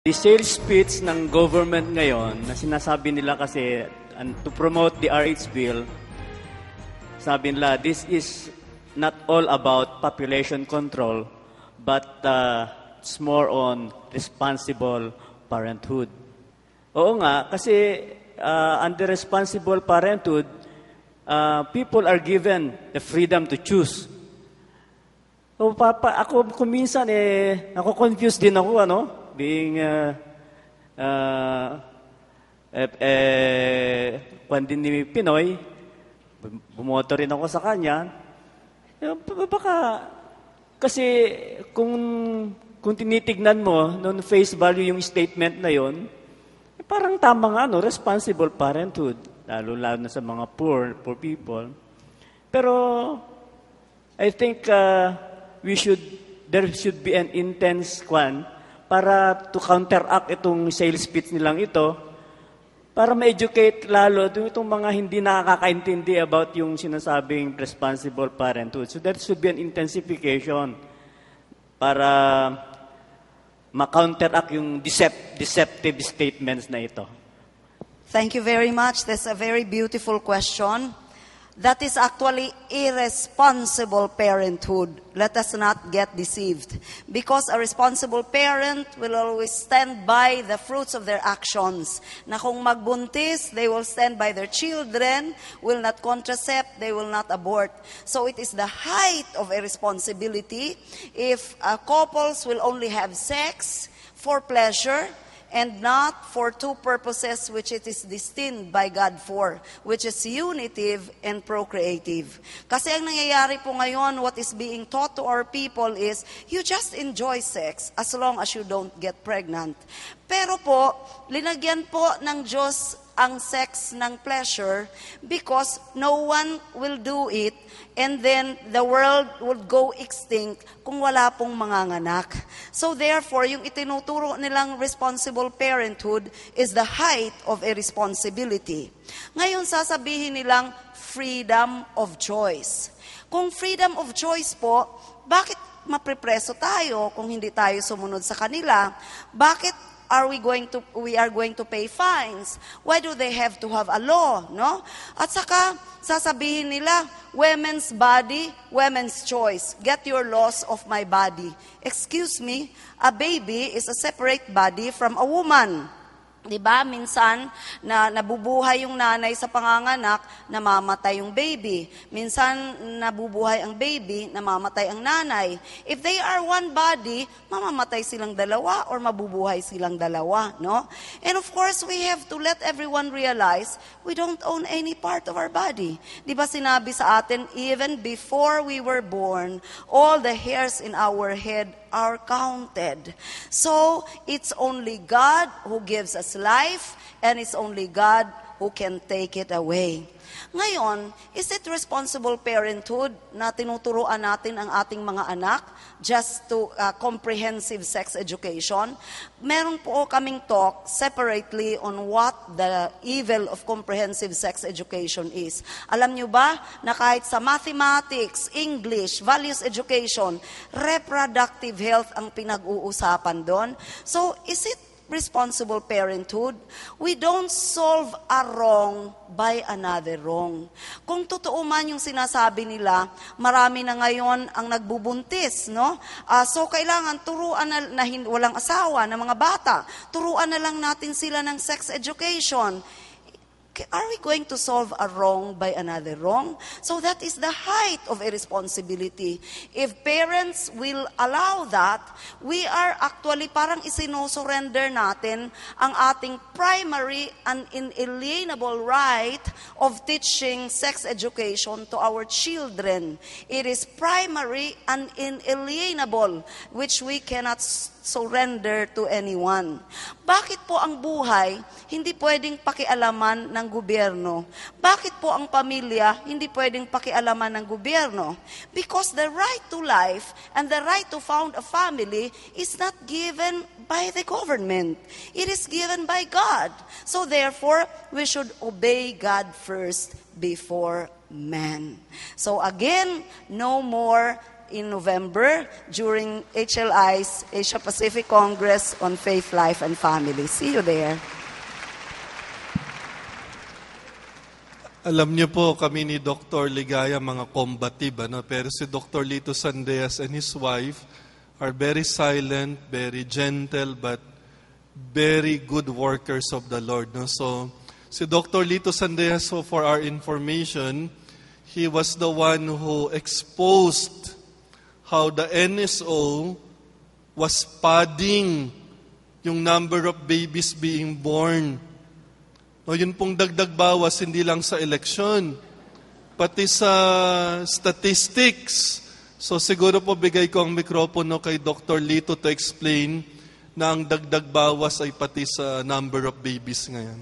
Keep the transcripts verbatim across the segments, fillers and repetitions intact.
The sales pitch ng government ngayon na sinasabi nila kasi and to promote the R H bill, sabi nila, this is not all about population control, but uh, it's more on responsible parenthood. Oo nga, kasi uh, under responsible parenthood, uh, people are given the freedom to choose. So, papa, ako kuminsan eh, ako confused din ako, ano? Being, uh, uh, eh, eh, kwan din ni Pinoy, bumoto rin ako sa kanya. Eh, baka, kasi kung, kung tinitignan mo, noon face value yung statement na yon, eh, parang tama nga, no? Responsible parenthood, lalo-lalo na sa mga poor, poor people. Pero, I think uh, we should, there should be an intense kwan para to counteract itong sales pitch nilang ito, para ma-educate lalo itong mga hindi nakakaintindi about yung sinasabing responsible parenthood. So that should be an intensification para ma-counteract yung decept- deceptive statements na ito. Thank you very much. That's a very beautiful question. That is actually irresponsible parenthood. Let us not get deceived. Because a responsible parent will always stand by the fruits of their actions. Na kung magbuntis, they will stand by their children, will not contracept, they will not abort. So it is the height of irresponsibility if uh, couples will only have sex for pleasure, and not for two purposes which it is destined by God for, which is unitive and procreative. Kasi ang nangyayari po ngayon, what is being taught to our people is, you just enjoy sex as long as you don't get pregnant. Pero po, linagyan po ng Diyos ang sex ng pleasure because no one will do it and then the world would go extinct kung wala pong manganganak. So therefore, yung itinuturo nilang responsible parenthood is the height of irresponsibility. Ngayon, sasabihin nilang freedom of choice. Kung freedom of choice po, bakit maprepreso tayo kung hindi tayo sumunod sa kanila? Bakit are we going to we are going to pay fines? Why do they have to have a law, no? At saka sasabihin nila, women's body, women's choice. Get your laws of my body. Excuse me, a baby is a separate body from a woman. 'Di ba? Minsan na nabubuhay yung nanay sa panganganak, namamatay yung baby. Minsan nabubuhay ang baby, namamatay ang nanay. If they are one body, mamamatay silang dalawa or mabubuhay silang dalawa, no? And of course, we have to let everyone realize we don't own any part of our body. 'Di ba sinabi sa atin, even before we were born, all the hairs in our head are counted. So, it's only God who gives us life, and it's only God who can take it away. Ngayon, is it responsible parenthood na tinuturuan natin ang ating mga anak just to uh, comprehensive sex education? Meron po kaming talk separately on what the evil of comprehensive sex education is. Alam nyo ba na kahit sa mathematics, English, values education, reproductive health ang pinag-uusapan doon? So, is it responsible parenthood? We don't solve a wrong by another wrong. Kung totoo man yung sinasabi nila, marami na ngayon ang nagbubuntis, no? Uh, so kailangan turuan na, na hin- walang asawa na mga bata, turuan na lang natin sila ng sex education. Are we going to solve a wrong by another wrong? So that is the height of irresponsibility. If parents will allow that, we are actually parang isinosurrender natin ang ating primary and inalienable right of teaching sex education to our children. It is primary and inalienable, which we cannot surrender to anyone. Bakit po ang buhay hindi pwedeng pakialaman ng gobyerno? Bakit po ang pamilya hindi pwedeng pakialaman ng gobyerno? Because the right to life and the right to found a family is not given by the government. It is given by God. So therefore, we should obey God first before man. So again, no more in November during H L I's Asia Pacific Congress on Faith, Life, and Family. See you there. Alam niyo po, kami ni Doctor Ligaya, mga combative, ano? Pero si Doctor Lito Sandeas and his wife are very silent, very gentle, but very good workers of the Lord. No? So, si Doctor Lito Sandeas, so for our information, he was the one who exposed how the N S O was padding yung number of babies being born. O yun pong dagdag bawas, hindi lang sa eleksyon, pati sa statistics. So siguro po bigay ko ang mikropono kay Doctor Lito to explain na ang dagdag bawas ay pati sa number of babies ngayon.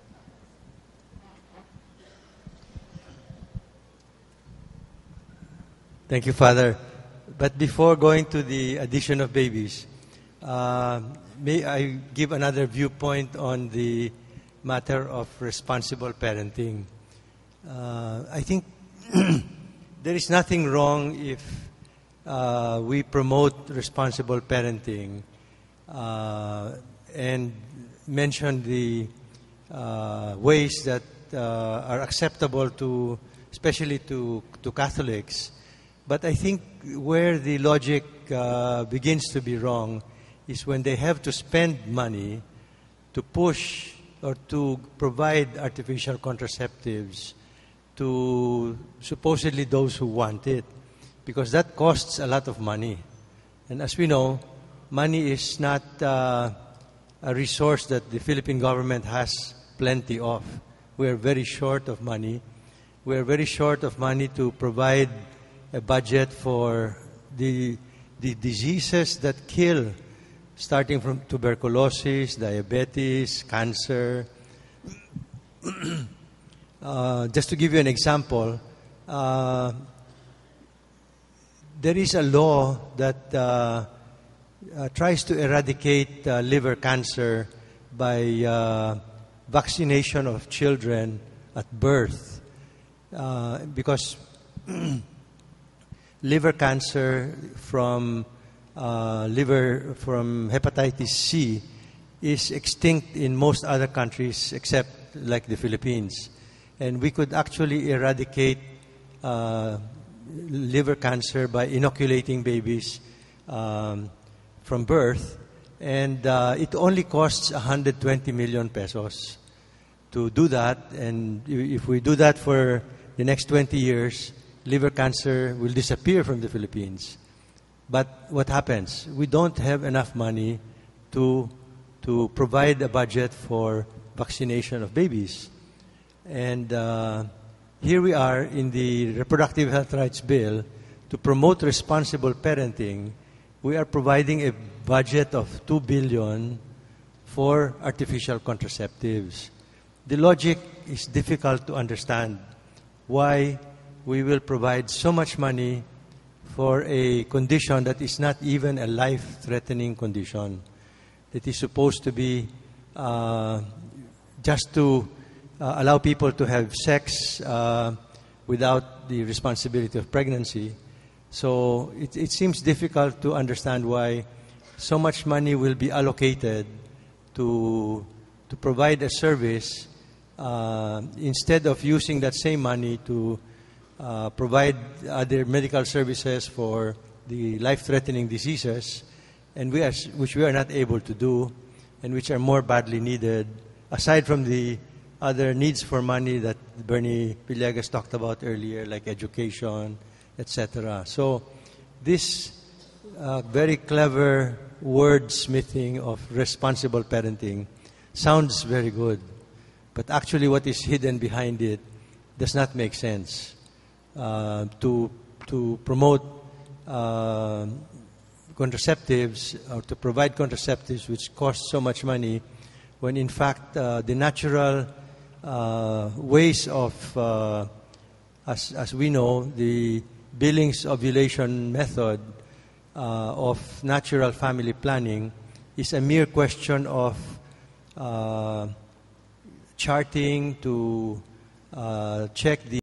Thank you, Father. But before going to the addition of babies, uh, may I give another viewpoint on the matter of responsible parenting. Uh, I think there is nothing wrong if uh, we promote responsible parenting uh, and mention the uh, ways that uh, are acceptable to, especially to, to Catholics. But I think where the logic uh, begins to be wrong is when they have to spend money to push or to provide artificial contraceptives to supposedly those who want it, because that costs a lot of money. And as we know, money is not uh, a resource that the Philippine government has plenty of. We are very short of money. We are very short of money to provide a budget for the, the diseases that kill, starting from tuberculosis, diabetes, cancer. uh, just to give you an example, uh, there is a law that uh, uh, tries to eradicate uh, liver cancer by uh, vaccination of children at birth. Uh, because liver cancer from Uh, liver from hepatitis C is extinct in most other countries except like the Philippines. And we could actually eradicate uh, liver cancer by inoculating babies um, from birth. And uh, it only costs one hundred twenty million pesos to do that. And if we do that for the next twenty years, liver cancer will disappear from the Philippines. But what happens? We don't have enough money to, to provide a budget for vaccination of babies. And uh, here we are in the Reproductive Health Rights Bill to promote responsible parenting. We are providing a budget of two billion dollars for artificial contraceptives. The logic is difficult to understand why we will provide so much money for a condition that is not even a life-threatening condition, that is supposed to be uh, just to uh, allow people to have sex uh, without the responsibility of pregnancy. So it, it seems difficult to understand why so much money will be allocated to, to provide a service uh, instead of using that same money to Uh, provide other medical services for the life-threatening diseases, and we are, which we are not able to do, and which are more badly needed, aside from the other needs for money that Bernie Villegas talked about earlier, like education, et cetera. So this uh, very clever wordsmithing of responsible parenting sounds very good, but actually what is hidden behind it does not make sense. Uh, to to promote uh, contraceptives or to provide contraceptives which cost so much money, when in fact uh, the natural uh, ways of, uh, as as we know, the Billings ovulation method uh, of natural family planning is a mere question of uh, charting to uh, check the